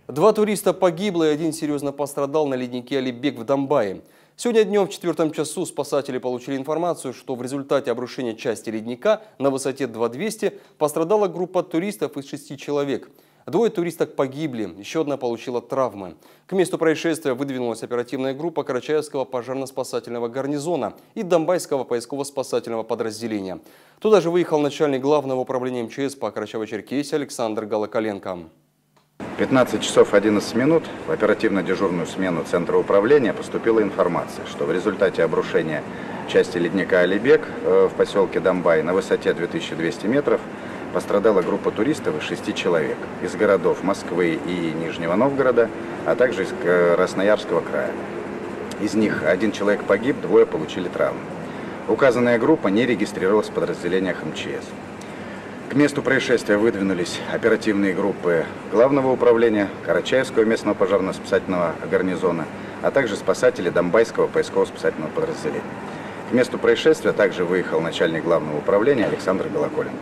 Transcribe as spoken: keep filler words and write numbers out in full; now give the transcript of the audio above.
Два туриста погибло и один серьезно пострадал на леднике Алибег в Домбае. Сегодня днем в четвертом часу спасатели получили информацию, что в результате обрушения части ледника на высоте две тысячи двести пострадала группа туристов из шести человек. Двое туристок погибли, еще одна получила травмы. К месту происшествия выдвинулась оперативная группа Карачаевского пожарно-спасательного гарнизона и Домбайского поисково-спасательного подразделения. Туда же выехал начальник главного управления эм че эс по Карачаево-Черкесии Александр Голоколенко. пятнадцать часов одиннадцать минут в оперативно-дежурную смену Центра управления поступила информация, что в результате обрушения части ледника Алибег в поселке Домбай на высоте две тысячи двести метров пострадала группа туристов из шести человек из городов Москвы и Нижнего Новгорода, а также из Красноярского края. Из них один человек погиб, двое получили травмы. Указанная группа не регистрировалась в подразделениях эм че эс. К месту происшествия выдвинулись оперативные группы Главного управления, Карачаевского местного пожарно-спасательного гарнизона, а также спасатели Домбайского поисково-спасательного подразделения. К месту происшествия также выехал начальник Главного управления Александр Голоколенко.